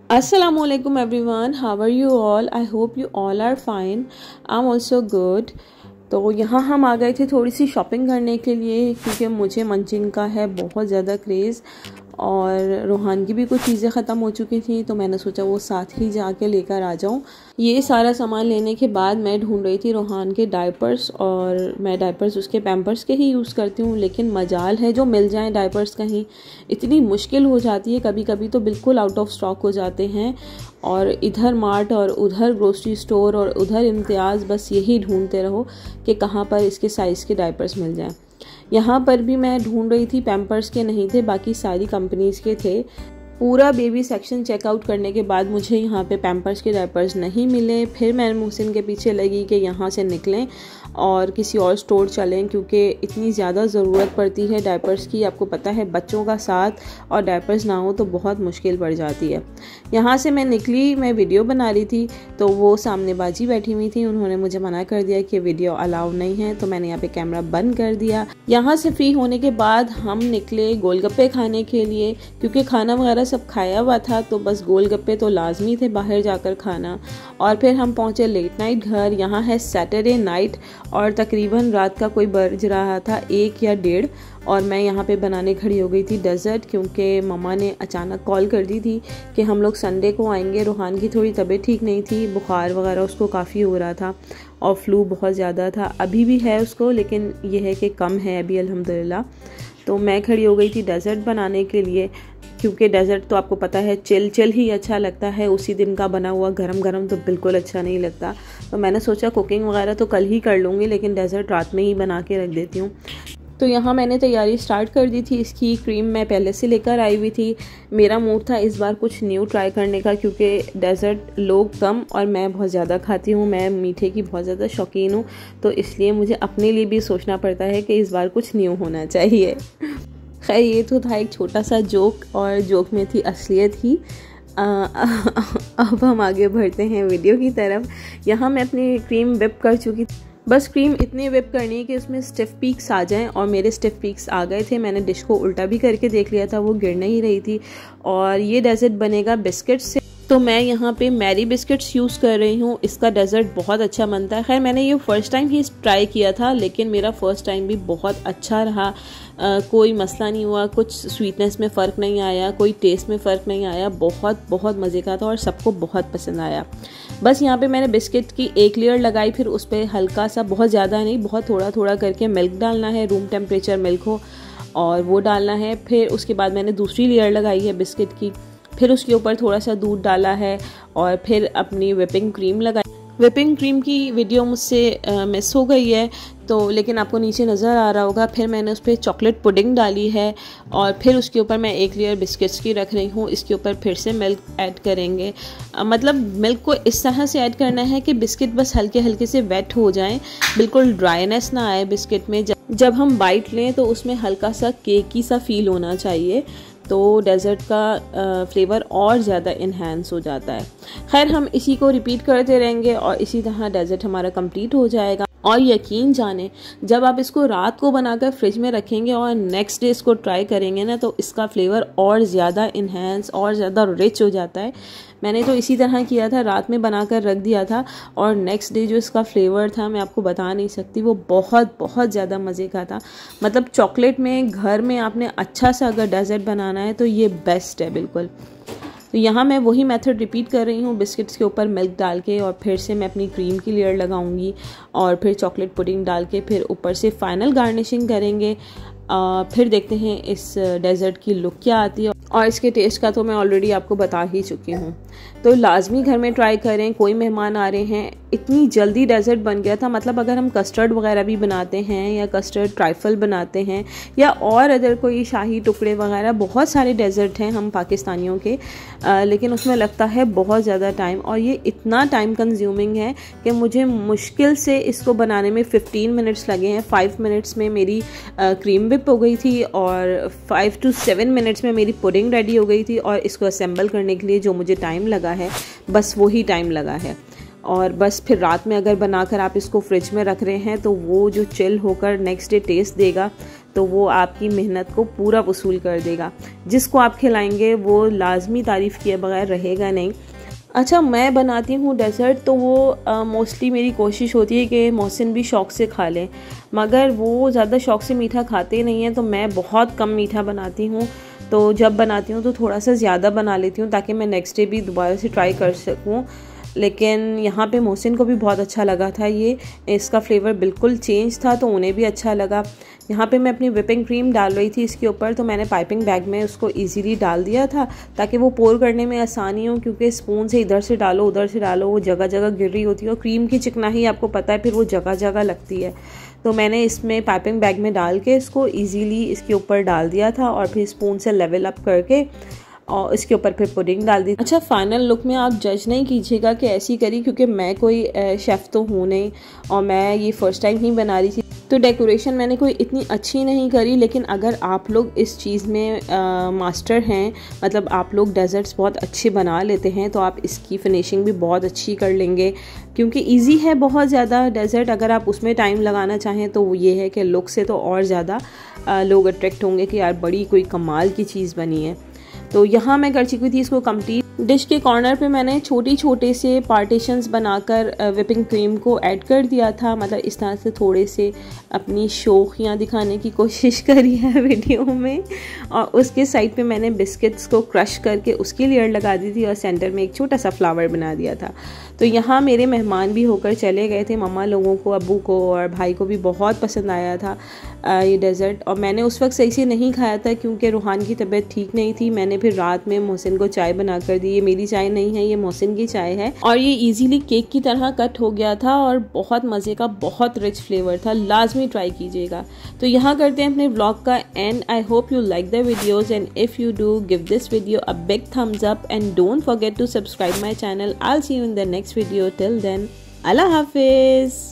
Assalamualaikum everyone, how are you all? I hope you all are fine. I'm also good. तो यहाँ हम आ गए थे थोड़ी सी शॉपिंग करने के लिए क्योंकि मुझे मंचन का है बहुत ज़्यादा क्रेज़ और रोहान की भी कुछ चीज़ें ख़त्म हो चुकी थी तो मैंने सोचा वो साथ ही जाके लेकर आ जाऊँ। ये सारा सामान लेने के बाद मैं ढूंढ रही थी रोहान के डायपर्स और मैं डायपर्स उसके पैम्पर्स के ही यूज़ करती हूँ, लेकिन मजाल है जो मिल जाएं डायपर्स कहीं इतनी मुश्किल हो जाती है। कभी कभी तो बिल्कुल आउट ऑफ स्टॉक हो जाते हैं और इधर मार्ट और उधर ग्रोसरी स्टोर और उधर इम्तियाज़, बस यही ढूंढते रहो कि कहाँ पर इसके साइज़ के डायपर्स मिल जाएं। यहाँ पर भी मैं ढूंढ रही थी, पैम्पर्स के नहीं थे, बाकी सारी कंपनीज़ के थे। पूरा बेबी सेक्शन चेकआउट करने के बाद मुझे यहाँ पे पैम्पर्स के डायपर्स नहीं मिले। फिर मैं मोहसिन के पीछे लगी कि यहाँ से निकलें और किसी और स्टोर चलें क्योंकि इतनी ज़्यादा ज़रूरत पड़ती है डायपर्स की। आपको पता है बच्चों का साथ और डायपर्स ना हो तो बहुत मुश्किल पड़ जाती है। यहाँ से मैं निकली, मैं वीडियो बना रही थी तो वो सामने बाजी बैठी हुई थी, उन्होंने मुझे मना कर दिया कि वीडियो अलाउ नहीं है, तो मैंने यहाँ पे कैमरा बंद कर दिया। यहाँ से फ्री होने के बाद हम निकले गोलगप्पे खाने के लिए क्योंकि खाना वगैरह सब खाया हुआ था तो बस गोलगप्पे तो लाजमी थे बाहर जाकर खाना। और फिर हम पहुँचे लेट नाइट घर। यहाँ है सैटरडे नाइट और तकरीबन रात का कोई बज रहा था 1 या 1:30 और मैं यहाँ पे बनाने खड़ी हो गई थी डेजर्ट क्योंकि मम्मा ने अचानक कॉल कर दी थी कि हम लोग संडे को आएंगे। रोहान की थोड़ी तबीयत ठीक नहीं थी, बुखार वगैरह उसको काफ़ी हो रहा था और फ्लू बहुत ज़्यादा था, अभी भी है उसको, लेकिन यह है कि कम है अभी अल्हम्दुलिल्लाह। तो मैं खड़ी हो गई थी डेजर्ट बनाने के लिए क्योंकि डेजर्ट तो आपको पता है चिल ही अच्छा लगता है, उसी दिन का बना हुआ गरम गरम तो बिल्कुल अच्छा नहीं लगता। तो मैंने सोचा कुकिंग वगैरह तो कल ही कर लूँगी लेकिन डेजर्ट रात में ही बना के रख देती हूँ। तो यहाँ मैंने तैयारी स्टार्ट कर दी थी। इसकी क्रीम मैं पहले से लेकर आई हुई थी। मेरा मूड था इस बार कुछ न्यू ट्राई करने का क्योंकि डेजर्ट लोग कम और मैं बहुत ज़्यादा खाती हूँ, मैं मीठे की बहुत ज़्यादा शौकीन हूँ, तो इसलिए मुझे अपने लिए भी सोचना पड़ता है कि इस बार कुछ न्यू होना चाहिए। खैर ये तो था एक छोटा सा जोक और जोक में थी असलियत ही। अब हम आगे बढ़ते हैं वीडियो की तरफ। यहाँ मैं अपनी क्रीम व्हिप कर चुकी थी, बस क्रीम इतनी व्हिप करनी है कि उसमें स्टिफ पीक्स आ जाएं और मेरे स्टिफ पीक्स आ गए थे। मैंने डिश को उल्टा भी करके देख लिया था, वो गिर नहीं रही थी। और ये डेजर्ट बनेगा बिस्किट से, तो मैं यहाँ पे मैरी बिस्किट्स यूज़ कर रही हूँ। इसका डेजर्ट बहुत अच्छा बनता है। खैर मैंने ये फ़र्स्ट टाइम ही ट्राई किया था लेकिन मेरा फ़र्स्ट टाइम भी बहुत अच्छा रहा। कोई मसला नहीं हुआ, कुछ स्वीटनेस में फ़र्क नहीं आया, कोई टेस्ट में फ़र्क नहीं आया, बहुत मज़े का था और सबको बहुत पसंद आया। बस यहाँ पे मैंने बिस्किट की एक लेयर लगाई, फिर उस पर हल्का सा, बहुत ज़्यादा नहीं, बहुत थोड़ा थोड़ा करके मिल्क डालना है, रूम टेम्परेचर मिल्क हो और वो डालना है। फिर उसके बाद मैंने दूसरी लेयर लगाई है बिस्किट की, फिर उसके ऊपर थोड़ा सा दूध डाला है और फिर अपनी व्हिपिंग क्रीम लगाई। व्हिपिंग क्रीम की वीडियो मुझसे मिस हो गई है तो, लेकिन आपको नीचे नज़र आ रहा होगा। फिर मैंने उस पर चॉकलेट पुडिंग डाली है और फिर उसके ऊपर मैं एक लेयर बिस्किट्स की रख रही हूँ। इसके ऊपर फिर से मिल्क ऐड करेंगे, मतलब मिल्क को इस तरह से ऐड करना है कि बिस्किट बस हल्के हल्के से वेट हो जाएं, बिल्कुल ड्राइनेस ना आए बिस्किट में। जब हम बाइट लें तो उसमें हल्का सा केकी सा फील होना चाहिए, तो डेजर्ट का फ्लेवर और ज़्यादा इन्हेंस हो जाता है। खैर हम इसी को रिपीट करते रहेंगे और इसी तरह डेजर्ट हमारा कंप्लीट हो जाएगा। और यकीन जाने जब आप इसको रात को बनाकर फ्रिज में रखेंगे और नेक्स्ट डे इसको ट्राई करेंगे ना तो इसका फ्लेवर और ज़्यादा इन्हेंस और ज़्यादा रिच हो जाता है। मैंने तो इसी तरह किया था, रात में बनाकर रख दिया था और नेक्स्ट डे जो इसका फ्लेवर था मैं आपको बता नहीं सकती, वो बहुत ज़्यादा मज़े का था। मतलब चॉकलेट में घर में आपने अच्छा सा अगर डेजर्ट बनाना है तो ये बेस्ट है बिल्कुल। तो यहाँ मैं वही मेथड रिपीट कर रही हूँ, बिस्किट्स के ऊपर मिल्क डाल के और फिर से मैं अपनी क्रीम की लेयर लगाऊंगी और फिर चॉकलेट पुडिंग डाल के फिर ऊपर से फाइनल गार्निशिंग करेंगे। फिर देखते हैं इस डेजर्ट की लुक क्या आती है और इसके टेस्ट का तो मैं ऑलरेडी आपको बता ही चुकी हूँ। तो लाजमी घर में ट्राई करें, कोई मेहमान आ रहे हैं। इतनी जल्दी डेजर्ट बन गया था, मतलब अगर हम कस्टर्ड वगैरह भी बनाते हैं या कस्टर्ड ट्राइफल बनाते हैं या और अदर कोई शाही टुकड़े वगैरह, बहुत सारे डेजर्ट हैं हम पाकिस्तानियों के, लेकिन उसमें लगता है बहुत ज़्यादा टाइम और ये इतना टाइम कंज्यूमिंग है कि मुझे मुश्किल से इसको बनाने में 15 मिनट्स लगे हैं। 5 मिनट्स में मेरी क्रीम व्हिप हो गई थी और 5 to 7 मिनट्स में मेरी पुडिंग रेडी हो गई थी और इसको असेंबल करने के लिए जो मुझे टाइम लगा है बस वही टाइम लगा है। और बस फिर रात में अगर बनाकर आप इसको फ्रिज में रख रहे हैं तो वो जो चिल होकर नेक्स्ट डे टेस्ट देगा तो वो आपकी मेहनत को पूरा वसूल कर देगा। जिसको आप खिलाएंगे वो लाजमी तारीफ़ किए बगैर रहेगा नहीं। अच्छा, मैं बनाती हूँ डेज़र्ट, तो वो मोस्टली मेरी कोशिश होती है कि मोहसिन भी शौक़ से खा लें, मगर वो ज़्यादा शौक़ से मीठा खाते नहीं हैं, तो मैं बहुत कम मीठा बनाती हूँ। तो जब बनाती हूँ तो थोड़ा सा ज़्यादा बना लेती हूँ ताकि मैं नेक्स्ट डे भी दोबारा से ट्राई कर सकूँ। लेकिन यहाँ पे मोहसिन को भी बहुत अच्छा लगा था, ये इसका फ्लेवर बिल्कुल चेंज था, तो उन्हें भी अच्छा लगा। यहाँ पे मैं अपनी व्हिपिंग क्रीम डाल रही थी इसके ऊपर, तो मैंने पाइपिंग बैग में उसको इजीली डाल दिया था ताकि वो पोर करने में आसानी हो, क्योंकि स्पून से इधर से डालो उधर से डालो वो जगह जगह गिर रही होती है, और क्रीम की चिकनाई आपको पता है फिर वो जगह जगह लगती है। तो मैंने इसमें पाइपिंग बैग में डाल के इसको ईज़िली इसके ऊपर डाल दिया था और फिर स्पून से लेवल अप करके और इसके ऊपर फिर पुडिंग डाल दी। अच्छा, फाइनल लुक में आप जज नहीं कीजिएगा कि ऐसी करी, क्योंकि मैं कोई शेफ़ तो हूँ नहीं और मैं ये फ़र्स्ट टाइम ही बना रही थी, तो डेकोरेशन मैंने कोई इतनी अच्छी नहीं करी। लेकिन अगर आप लोग इस चीज़ में मास्टर हैं, मतलब आप लोग डेज़र्ट्स बहुत अच्छे बना लेते हैं, तो आप इसकी फिनिशिंग भी बहुत अच्छी कर लेंगे, क्योंकि इजी है बहुत ज़्यादा डेज़र्ट। अगर आप उसमें टाइम लगाना चाहें तो वो ये है कि लुक से तो और ज़्यादा लोग अट्रैक्ट होंगे कि यार बड़ी कोई कमाल की चीज़ बनी है। तो यहाँ मैं कर चुकी थी इसको कंप्लीट। डिश के कॉर्नर पे मैंने छोटे छोटे से पार्टीशंस बनाकर व्हिपिंग क्रीम को ऐड कर दिया था, मतलब इस तरह से थोड़े से अपनी शौकियाँ दिखाने की कोशिश करी है वीडियो में। और उसके साइड पे मैंने बिस्किट्स को क्रश करके उसकी लेयर लगा दी थी और सेंटर में एक छोटा सा फ्लावर बना दिया था। तो यहाँ मेरे मेहमान भी होकर चले गए थे, मम्मा लोगों को, अब्बू को और भाई को भी बहुत पसंद आया था ये डेज़र्ट। और मैंने उस वक्त सही से नहीं खाया था क्योंकि रूहान की तबीयत ठीक नहीं थी। मैंने फिर रात में मोहसिन को चाय बना कर दी। ये मेरी चाय नहीं है, ये मोहसिन की चाय है, और ये इजीली केक की तरह कट हो गया था और बहुत मज़े का, बहुत रिच फ्लेवर था। लाजमी ट्राई कीजिएगा। तो यहाँ करते हैं अपने व्लॉग का end. I hope you like the videos and if you do give this video a big thumbs up and don't forget to subscribe my channel. I'll see you in the next video. Till then, Allah Hafiz.